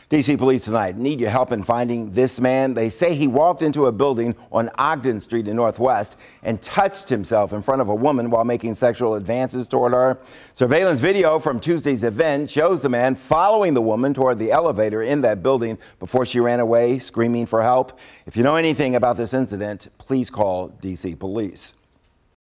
D.C. police tonight need your help in finding this man. They say he walked into a building on Ogden Street in Northwest and touched himself in front of a woman while making sexual advances toward her. Surveillance video from Tuesday's event shows the man following the woman toward the elevator in that building before she ran away, screaming for help. If you know anything about this incident, please call D.C. police.